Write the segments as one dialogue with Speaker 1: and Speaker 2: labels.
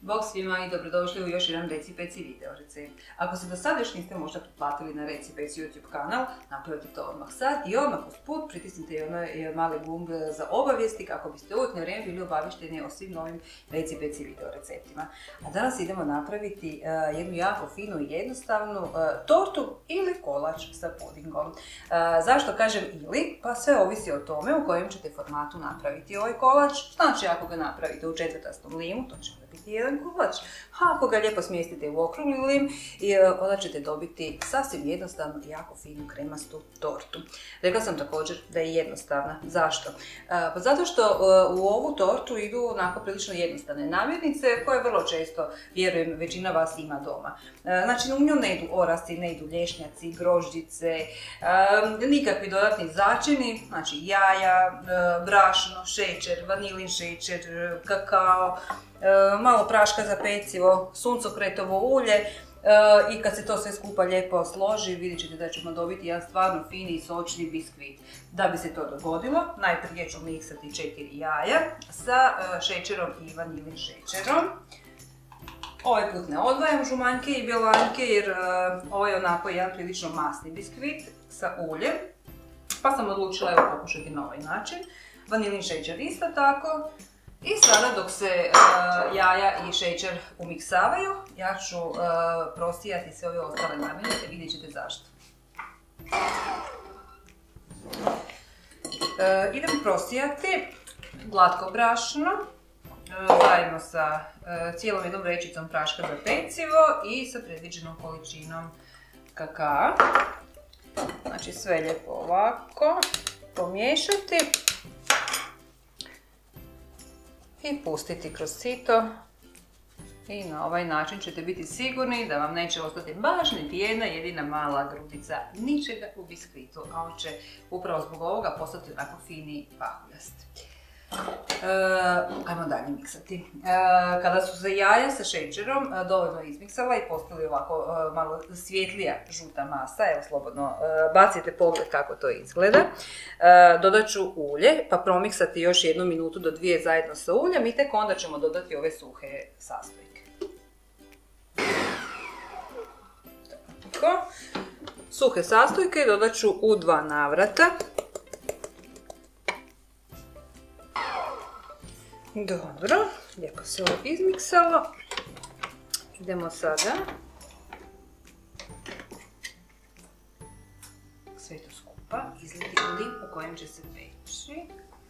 Speaker 1: Bog svima i dobrodošli u još jedan Reci Peci video recept. Ako se do sada još niste možda pretplatili na Reci Peci YouTube kanal, napravite to odmah sad i odmah usput pritisnite onaj mali gumb za obavijesti kako biste uvijek na vrijeme bili obaviješteni o svim novim Reci Peci video receptima. A danas idemo napraviti jednu jako finu i jednostavnu tortu ili kolač sa pudingom. Zašto kažem ili? Pa sve ovisi o tome u kojem ćete formatu napraviti ovaj kolač. Znači ako ga napravite u četvrtastom limu, to će biti jedan kolač. A ako ga lijepo smjestite u okrugli lim, onda ćete dobiti sasvim jednostavnu i jako finu kremastu tortu. Rekla sam također da je jednostavna. Zašto? Pa zato što u ovu tortu idu onako prilično jednostavne namirnice koje vrlo često, vjerujem, većina vas ima doma. Znači u njom ne idu orasi, ne idu lješnjaci, grožđice, nikakvi dodatni začini, znači jaja, brašno, šećer, vanilin šećer, kakao, malo praška za pecivo, suncokretovo ulje i kad se to sve skupa lijepo složi vidjet ćete da ćemo dobiti jedan stvarno fini i sočni biskvit. Da bi se to dogodilo, najprije ću miksati 4 jaja sa šećerom i vanilin šećerom. Ovaj put ne odvajam žumanjke i bjelanjke jer ovo je onako jedan prilično masni biskvit sa uljem, pa sam odlučila evo pokušati na ovaj način. Vanilin šećer isto tako. I sada dok se jaja i šećer umiksavaju, ja ću prosijati sve ove ostale namirnice, vidjet ćete zašto. Idem prosijati glatko brašno, zajedno sa cijelom jednom vrećicom praška za pecivo i sa predviđenom količinom kakaa. Znači sve lijepo ovako pomiješati. I pustiti kroz sito i na ovaj način ćete biti sigurni da vam neće ostati baš niti jedna jedina mala grudica ničega u biskvitu, a on će upravo zbog ovoga postati onako fini i pahuljast. Ajmo dalje miksati. Kada su se jaja sa šećerom dovoljno izmiksala i postali ovako malo svjetlija žuta masa, evo slobodno bacite pogled kako to izgleda, dodat ću ulje pa promiksati još 1 minutu do 2 zajedno sa uljem i tek onda ćemo dodati ove suhe sastojke. Tako. Suhe sastojke dodat ću u 2 navrata. Dobro, lijepo se ovo izmiksalo. Idemo sada sve to skupa izliti u lim u kojem će se peći.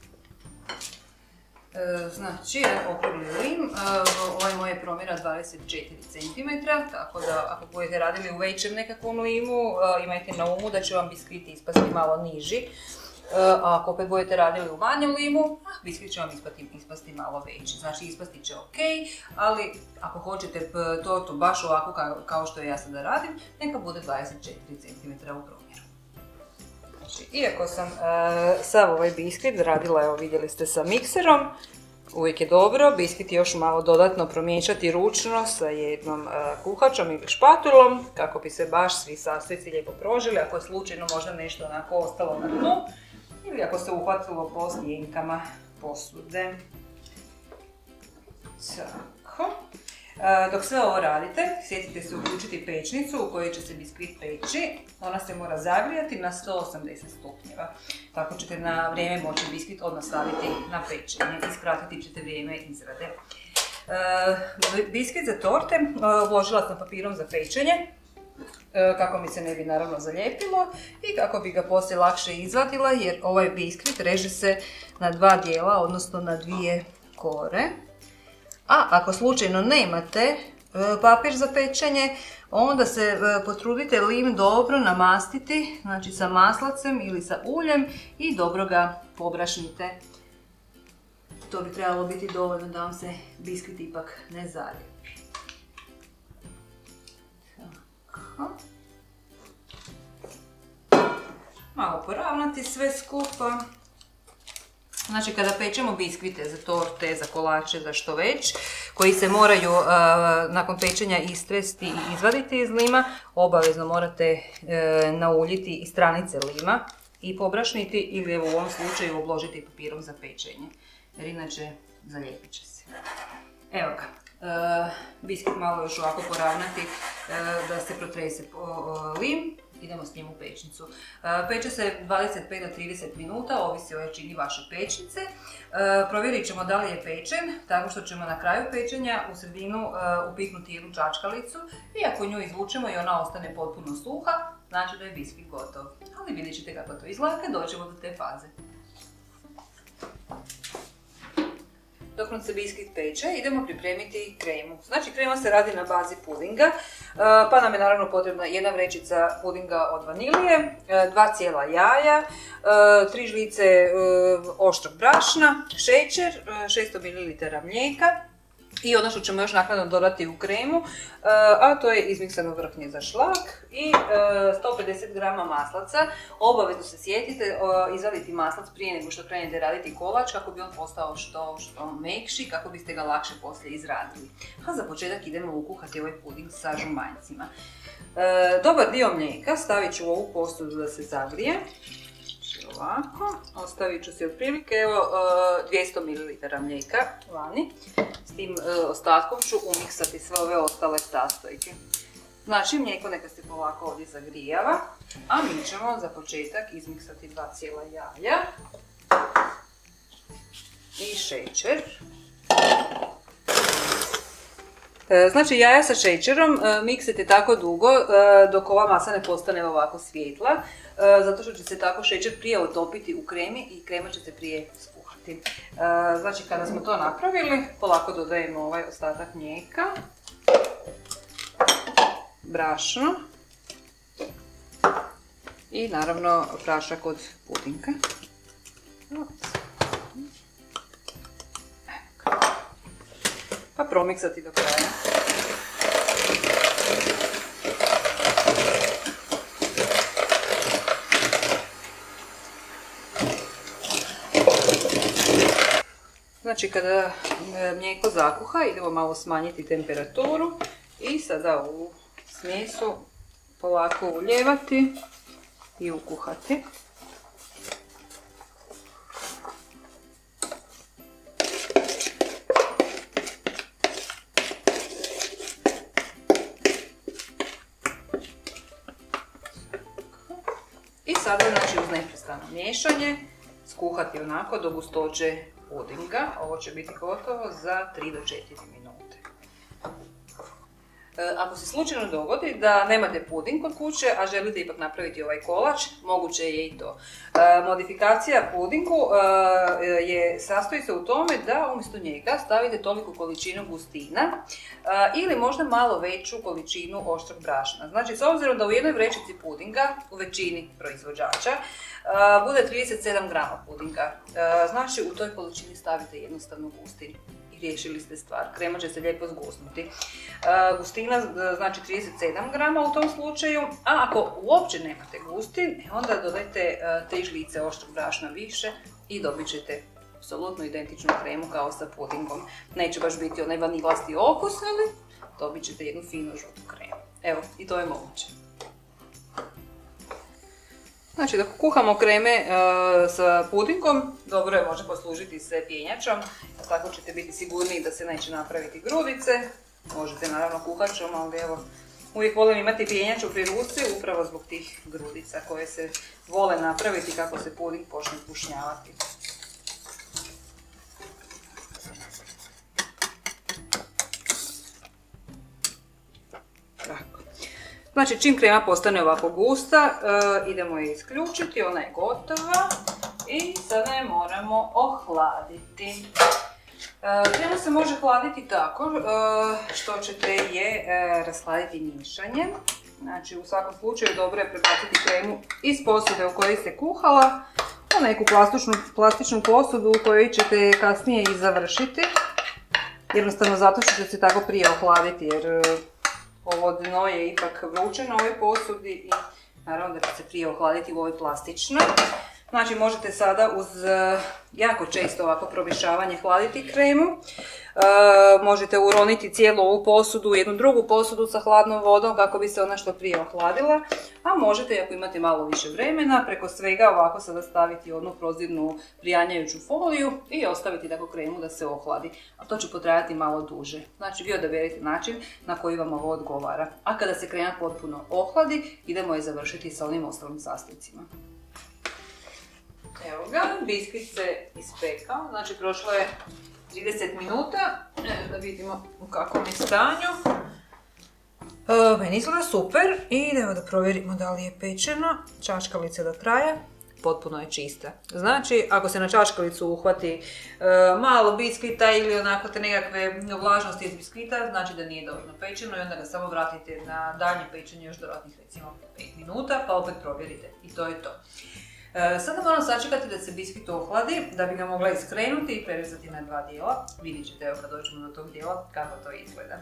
Speaker 1: Znači, okrugli lim, ovaj moj je promjera 24 cm, tako da ako budete radili u većem nekakvom limu, imajte na umu da će vam biskviti ispasti malo niži. A ako opet budete radili u manjem limu, biskvit će vam ispasti malo veći. Znači ispasti će ok, ali ako hoćete tortu baš ovako kao što ja sada radim, neka bude 24 cm u promjeru. Znači, iako sam sav ovaj biskvit radila, evo vidjeli ste sa mikserom, uvijek je dobro biskvit još malo dodatno promiješati ručno sa jednom kuhačom ili špatulom, kako bi se baš svi sastojci lijepo prožili, ako je slučajno možda nešto onako ostalo na dnu, ili ako se uhvatilo po sjenkama posude. Tako. Dok sve ovo radite, sjetite se uključiti pečnicu u kojoj će se biskvit peći. Ona se mora zagrijati na 180 stupnjeva. Tako ćete na vrijeme moći biskvit odmah staviti na pečenje i skratiti ćete vrijeme izrade. Biskvit za torte obložila sam papirom za pečenje, kako mi se ne bi naravno zalijepilo i kako bi ga poslije lakše izvadila jer ovaj biskvit reže se na 2 dijela, odnosno na 2 kore. A ako slučajno nemate papir za pečenje, onda se potrudite lim dobro namastiti, znači sa maslacem ili sa uljem i dobro ga pobrašnite. To bi trebalo biti dovoljno da vam se biskvit ipak ne zalije. Malo poravnati sve skupa. Znači kada pečemo biskvite za torte, za kolače, za što već, koji se moraju nakon pečenja istresti i izvaditi iz lima, obavezno morate nauljiti i stranice lima i pobrašniti ili u ovom slučaju obložiti papirom za pečenje, jer inače zalijepit će se. Evo ga. biskvit malo još ovako poravnati da se protrese lim. Idemo s njim u pečnicu. Peče se 25 do 30 minuta, ovisi o jačini vaše pečnice. Provjerit ćemo da li je pečen, tako što ćemo na kraju pečenja u sredinu upiknuti jednu čačkalicu i ako nju izvučemo i ona ostane potpuno suha, znači da je biskvit gotov. Ali vidjet ćete kako to izgleda kad dođemo do te faze. Dok nam se biskvit peče, idemo pripremiti kremu. Znači krema se radi na bazi pudinga, pa nam je naravno potrebna jedna vrećica pudinga od vanilije, 2 cijela jaja, 3 žlice oštrog brašna, šećer, 600 ml mlijeka i ono što ćemo još naknadno dodati u kremu, a to je izmiksano vrhnje za šlag i 150 g maslaca. Obavezno se sjetite izvaditi maslac prije nego što krenete raditi kolač kako bi on postao što mekši, kako biste ga lakše poslije izradili. A za početak idemo ukuhati ovaj puding sa žumanjcima. Dobar dio mlijeka stavit ću u ovu posudu da se zagrije. Ovako, ostavit ću si otprilike 200 ml mlijeka vani. S tim ostatkom ću umiksati sve ove ostale sastojke. Znači mlijeko neka se polako ovdje zagrijava, a mi ćemo za početak izmiksati 2 cijela jaja i šećer. Znači jaja sa šećerom miksajte tako dugo dok ova masa ne postane ovako svijetla, zato što će se tako šećer prije otopiti u kremi i krema će se prije skuhati. Znači kada smo to napravili, polako dodajemo ovaj ostatak mlijeka, brašno i naravno prašak od pudinga. Pa promiksati do kraja. Znači kada mlijeko zakuha idemo malo smanjiti temperaturu i sada ovu smjesu polako ulijevati i ukuhati. I sada znači uz neprestano miješanje skuhati onako do gustoće pudinga. Ovo će biti gotovo za 3 do 4 minute. Ako se slučajno dogodi da nemate puding kod kuće, a želite ipak napraviti ovaj kolač, moguće je i to. Modifikacija pudingu sastoji se u tome da umjesto njega stavite toliku količinu gustina ili možda malo veću količinu oštrog brašna. Znači, s obzirom da u jednoj vrećici pudinga, u većini proizvođača, bude 37 g pudinga, znači u toj količini stavite jednostavno gustin. Riješili ste stvar, krema će se lijepo zgusnuti. Gustina znači 37 g u tom slučaju, a ako uopće nemate gustin, onda dodajte 3 žlice oštrog brašna više i dobit ćete apsolutno identičnu kremu kao sa pudingom. Neće baš biti onaj vanilasti okus, ali dobit ćete jednu finu žutu kremu. Evo, i to je moguće. Znači, dok kuhamo kreme sa pudingom, dobro je može poslužiti se pjenjačom, tako ćete biti sigurniji da se neće napraviti grudice. Možete naravno kuhačom, ali evo, uvijek volim imati pjenjaču pri ruci upravo zbog tih grudica koje se vole napraviti kako se puding počne pušnjavati. Znači, čim krema postane ovako gusta, idemo je isključiti, ona je gotova i sada je moramo ohladiti. Krema se može hladiti tako što ćete je rashladiti miješanjem. Znači, u svakom slučaju dobro je prebaciti kremu iz posude u kojoj se kuhala u neku plastičnu posudu u kojoj ćete kasnije i završiti. Jednostavno zato što će se tako prije ohladiti jer ovo dno je ipak vruće na ovoj posudi i naravno da će se prije ohladiti u ovoj plastičnoj. Znači možete sada uz jako često ovako promješavanje hladiti kremu. Možete uroniti cijelu ovu posudu u jednu drugu posudu sa hladnom vodom kako bi se ona što prije ohladila. A možete, ako imate malo više vremena, preko svega ovako sada staviti jednu prozirnu prijanjajuću foliju i ostaviti tako kremu da se ohladi. A to će potrajati malo duže. Znači vi odaberite način na koji vam ovo odgovara. A kada se krema potpuno ohladi, idemo je završiti sa onim ostalim sastojcima. Evo ga, biskvit se ispekao, znači prošlo je 30 minuta, da vidimo u kakvom je stanju. Meni izgleda super i idemo da provjerimo da li je pečeno. Čačkalica do kraja, potpuno je čista. Znači, ako se na čačkalicu uhvati malo biskvita ili onako te nekakve vlažnosti iz biskvita, znači da nije dovoljno pečeno i onda ga samo vratite na daljnje pečenje još dodatnih recimo 5 minuta, pa opet provjerite i to je to. Sada moram sačekati da se biskvit ohladi, da bi ga mogla iskrenuti i prerezati na dva dijela. Vidjet ćete evo kad dođemo do tog dijela kako to izgleda.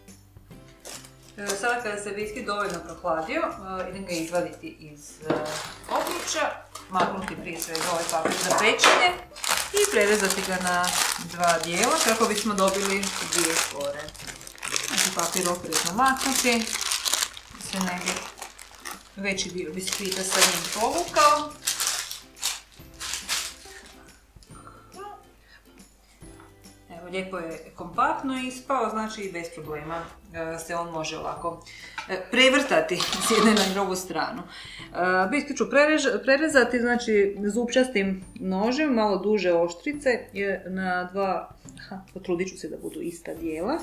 Speaker 1: Sada kada se biskvit dovoljno prohladio, idem ga izvaditi iz obruča, maknuti prije svega ovaj papir za pečenje i prerezati ga na dva dijela kako bismo dobili dvije skore. Znači papir oprezno maknuti, da se ne bi veći dio biskvita sa njim povukao. Evo, lijepo je kompaktno ispao, znači i bez problema se on može ovako prevrtati s jedne na drugu stranu. Biskvit ću prerezati, znači zupčastim nožem, malo duže oštrice, na dva, potrudit ću se da budu ista dijela.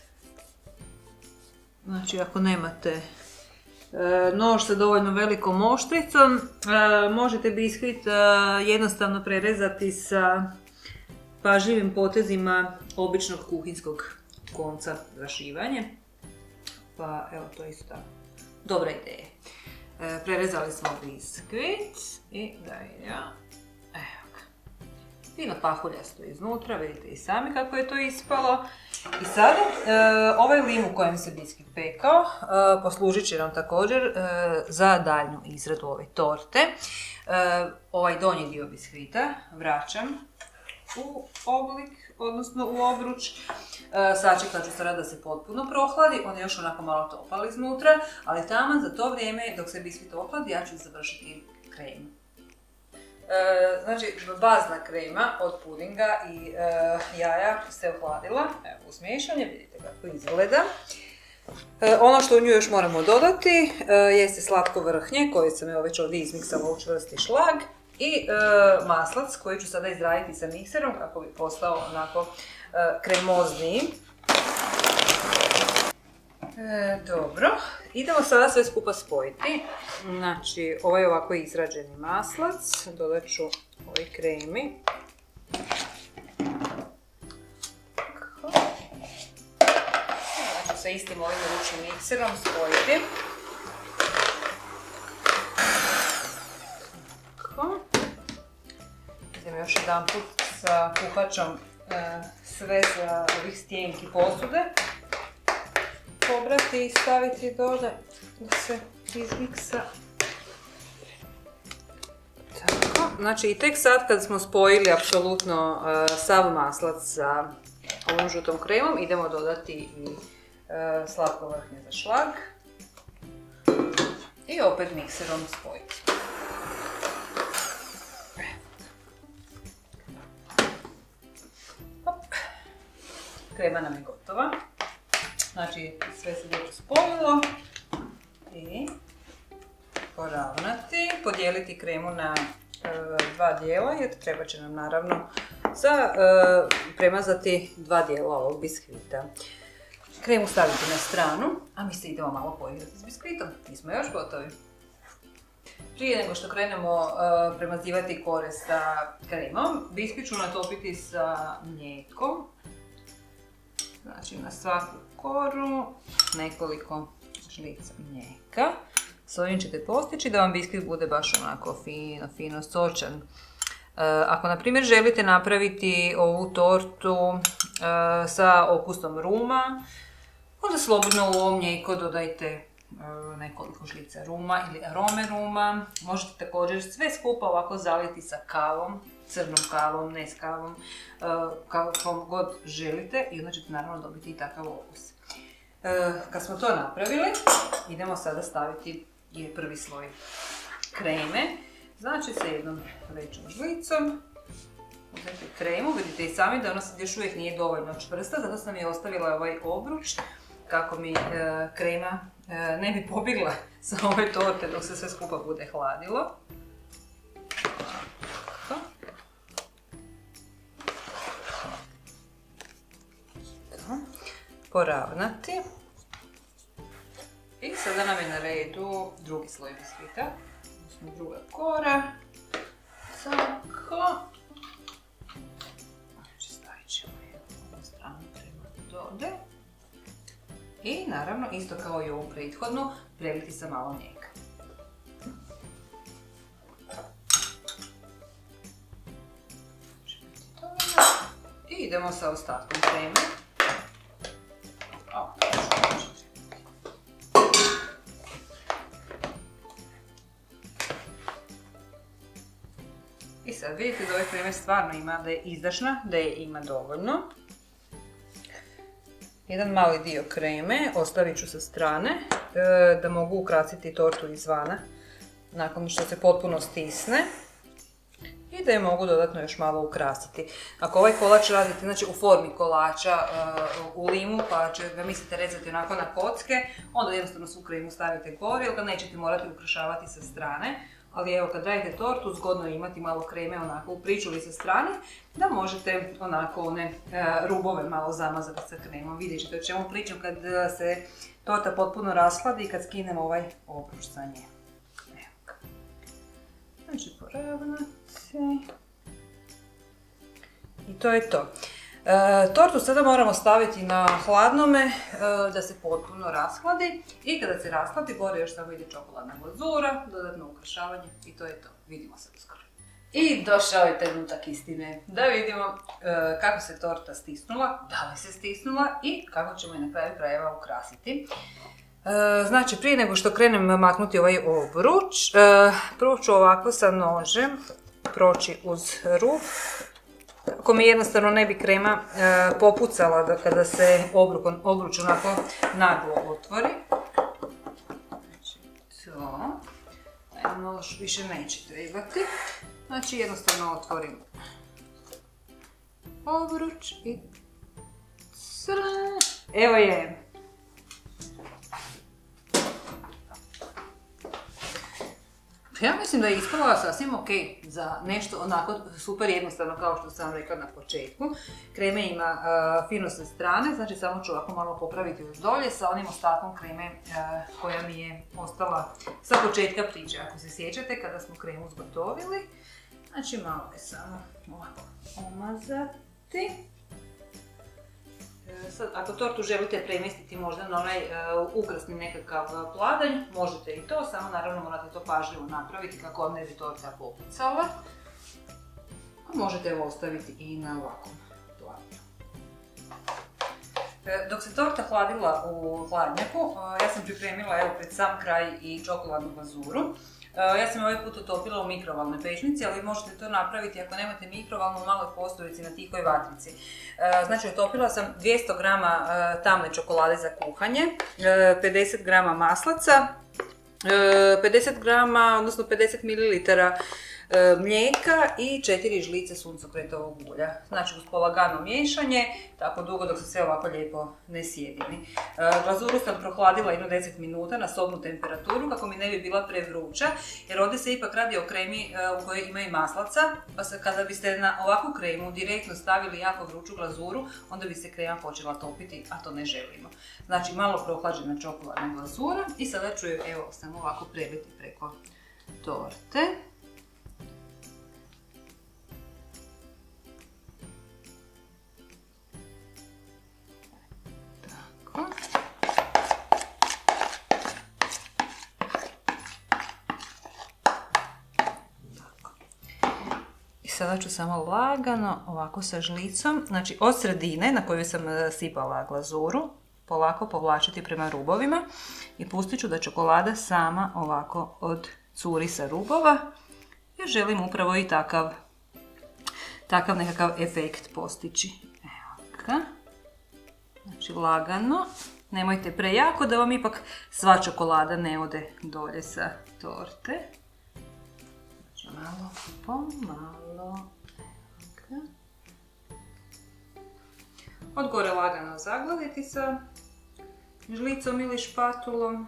Speaker 1: Znači ako nemate nož sa dovoljno velikom oštricom, možete biskvit jednostavno prerezati sa pažljivim potezima običnog kuhinskog konca za šivanje. Pa evo, to je isto tako dobra ideja. Prerezali smo biskvit i da ja, evo ga. Fino pahuljasto iznutra, vidite i sami kako je to ispalo. I sada, ovaj lim u kojem se biskvit pekao poslužit će nam također za daljnju izradu ove torte. Ovaj donji dio biskvita vraćam u oblik, odnosno u obruč. Sačekat ću sada da se potpuno prohladi, on je još onako malo topal iznutra, ali taman za to vrijeme dok se biskvit ohladi ja ću završiti kremu. Znači, bazna krema od pudinga i jaja se ohladila, evo uz miješanje, vidite kako izgleda. Ono što u nju još moramo dodati jeste slatko vrhnje koje sam evo već ovdje izmiksala u čvrsti šlag i maslac koji ću sada izraditi sa mikserom kako bi postao onako kremozniji. Dobro, idemo sada sve skupa spojiti. Znači, ovaj ovako izrađeni maslac, dodat ću ovoj kremi. Znači, sa istim ovim ručnim mikserom spojiti. Idem još jedan put sa kuhačom sve za ovih stijenki posude pobrati i staviti dole da se izmiksa. Tako, znači i tek sad kad smo spojili apsolutno sav maslac sa ovom žutom kremom, idemo dodati i slatko vrhnje za šlag i opet mikserom spojiti. Krema nam je gotova. Znači sve se već spojilo i poravnati, podijeliti kremu na dva dijela jer treba će nam naravno za premazati dva dijela ovog biskvita. Kremu staviti na stranu, a mi se idemo malo poigrati s biskvitom, nismo još gotovi. Prije nego što krenemo premazivati kore sa kremom, biskvit ću natopiti sa mlijekom. Znači na svaku koru nekoliko žlica mlijeka. S ovim ćete postići da vam biskvit bude baš onako fino sočan. Ako na primjer želite napraviti ovu tortu sa okusom ruma, onda slobodno u ovo mlijeko dodajte nekoliko žlica ruma ili arome ruma. Možete također sve skupa ovako zaliti sa kavom, crnom kavom, ne s kavom, kakvom god želite i onda ćete naravno dobiti i takav okus. Kad smo to napravili, idemo sada staviti prvi sloj kreme. Znači sa jednom većom žlicom uzeti kremu, vidite i sami da ona sad još uvijek nije dovoljno čvrsta, zato sam je ostavila ovaj obruč kako mi krema ne bi pobjegla sa ove torte dok se sve skupa bude hladilo. Poravnati. I sada nam je na redu drugi sloj biskvita, odnosno druga kora. Tako. Znači stavit ćemo jednu stranu prema dole. I naravno, isto kao i ovu prethodnu, preliti sa malo mlijeka. I idemo sa ostatkom kreme. I sad vidite da ove kreme stvarno ima, da je izdašna, da je ima dovoljno. Jedan mali dio kreme ostavit ću sa strane da mogu ukrasiti tortu izvana nakon što se potpuno stisne i da je mogu dodatno još malo ukrasiti. Ako ovaj kolač radite znači, u formi kolača u limu pa ga mislite rezati onako na kocke, onda jednostavno svu kremu stavite gore jer ga nećete morati ukrašavati sa strane. Ali evo kad radite tortu zgodno je imati malo kreme onako u pričuvi sa strane da možete onako one rubove malo zamazati sa kremom. Vidjet ćete o čemu pričam kad se torta potpuno rashladi i kad skinemo ovaj obruč sa nje. Evo ga. Znači poravnati. I to je to. Tortu sada moramo staviti na hladnome da se potpuno rashladi i kada se rashladi gore još samo ide čokoladna glazura, dodatno ukrašavanje i to je to. Vidimo se uskoro. I došao je trenutak istine da vidimo kako se torta stisnula, da li se stisnula i kako ćemo je na kraju krajeva ukrasiti. Znači prije nego što krenem maknuti ovaj obruč, prvo ću ovako sa nožem proći uz rub. Kako mi jednostavno ne bi krema popucala kada se obruč onako naglo otvori. Znači to. Nož više neće trebati. Znači jednostavno otvorim obruč i evo je. Ja mislim da je ispala sasvim ok za nešto onako super jednostavno kao što sam rekla na početku. Kreme ima fino sa strane, znači samo ću ovako malo popraviti uz dolje sa onim ostatkom kreme koja mi je ostala sa početka priče. Ako se sjećate kada smo kremu zgotovili, znači malo je samo ovako omazati. Sad, ako tortu želite premjestiti možda na onaj ukrasni nekakav pladanj, možete i to, samo naravno morate to pažljivo napraviti kako ne bi torta popucala. A možete ovo ostaviti i na ovakvom pladanju. Dok se torta hladila u hladnjaku, ja sam pripremila evo pred sam kraj i čokoladnu glazuru. Ja sam ovaj put utopila u mikrovalnoj pećnici, ali možete to napraviti ako nemate mikrovalnu u maloj postorici na tihoj vatrici. Znači utopila sam 200 g tamne čokolade za kuhanje, 50 g maslaca, 50 g, odnosno 50 ml mlijeka i 4 žlice suncokretovog ulja. Znači uz polagano miješanje, tako dugo dok se sve ovako lijepo ne sjedini. Glazuru sam prohladila jedno 10 minuta na sobnu temperaturu kako mi ne bi bila prevruća, jer ovdje se ipak radi o kremi u kojoj ima i maslaca, pa kada biste na ovakvu kremu direktno stavili jako vruću glazuru, onda bi se krema počela topiti, a to ne želimo. Znači malo prohlađena čokoladna glazura i sada ću ju evo samo ovako preliti preko torte. I sada ću samo lagano ovako sa žlicom, znači od sredine na koju sam sipala glazuru, polako povlačiti prema rubovima i pustit ću da čokolada sama ovako odcuri sa rubova. Jer želim upravo i takav nekakav efekt postići. Evo ga. Znači lagano. Nemojte prejako da vam ipak sva čokolada ne ode dolje sa torte. Znači malo pomalo. Evo ga. Od gore lagano zagladiti sa žlicom ili špatulom.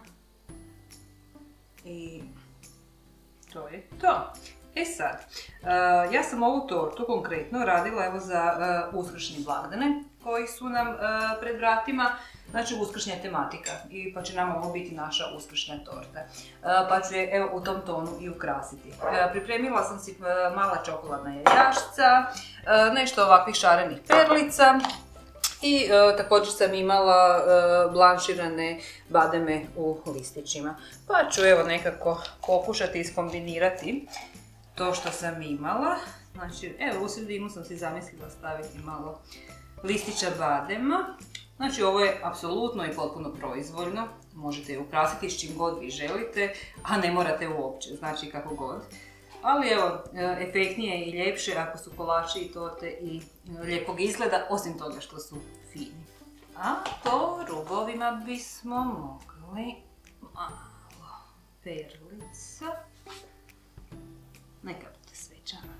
Speaker 1: I to je to. E sad, ja sam ovu tortu konkretno radila evo za uskršnje blagdane koji su nam pred vratima, znači uskršnja tematika pa će nam ovo biti naša uskršnja torta. Pa ću je evo u tom tonu i ukrasiti. Pripremila sam si mala čokoladna jajašca, nešto ovakvih šarenih perlica i također sam imala blanširane bademe u listićima. Pa ću evo nekako pokušati iskombinirati to što sam imala. Znači, evo u sredinu sam si zamislila staviti malo listića badema. Znači, ovo je apsolutno i potpuno proizvoljno. Možete je ukrasiti s čim god vi želite, a ne morate uopće, znači kako god. Ali evo, efektnije i ljepše ako su kolači i torte i lijepog izgleda, osim toga što su fini. A po rubovima bismo mogli malo perlica. Neka bude svečana.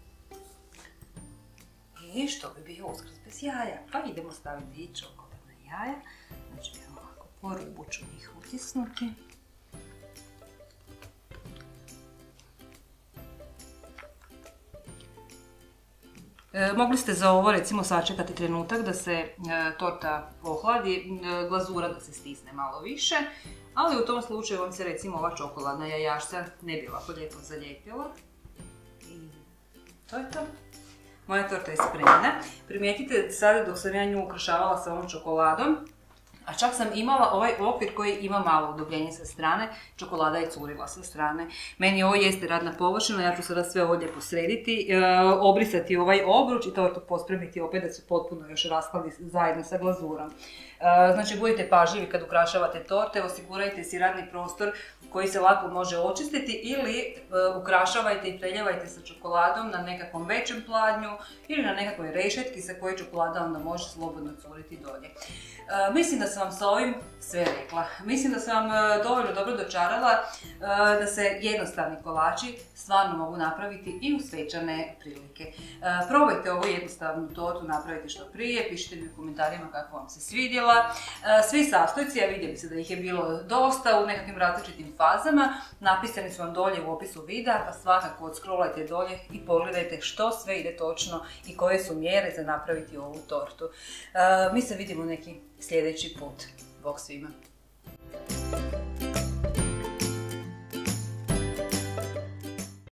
Speaker 1: I što bi bio Uskrs bez jaja? Pa idemo staviti i čokoladna jaja. Znači ovako po rubu ću ih utisnuti. Mogli ste za ovo recimo sačekati trenutak da se torta ohladi, glazura da se stisne malo više, ali u tom slučaju vam se recimo ova čokoladna jajašca ne bi ovako lijepo zalijepila. I to je to. Moja torta je spremna. Primijetite sada dok sam ja nju ukrašavala sa ovom čokoladom, a čak sam imala ovaj okvir koji ima malo udubljenje sa strane, čokolada je curila sa strane. Meni ovo jeste radna površina, ja ću sada sve ovo lijepo srediti, obrisati ovaj obruč i tortu pospremiti opet da se potpuno još raskladi zajedno sa glazurom. Znači budite pažljivi kad ukrašavate torte, osigurajte si radni prostor koji se lako može očistiti ili ukrašavajte i preljevajte sa čokoladom na nekakvom većem pladnju ili na nekakvoj rešetki sa koje čokolada onda može slobodno curiti dolje. Mislim da sam vam sa ovim sve rekla. Mislim da sam vam dovoljno dobro dočarala da se jednostavni kolači stvarno mogu napraviti i u svečane prilike. Probajte ovu jednostavnu tortu napraviti što prije, pišite mi u komentarima kako vam se svidjela. Svi sastojci, a vidjeli se da ih je bilo dosta u nekakvim različitim fazama, napisani su vam dolje u opisu videa, pa svakako odscrollajte dolje i pogledajte što sve ide točno i koje su mjere za napraviti ovu tortu. Mi se vidimo neki sljedeći put. Bog svima!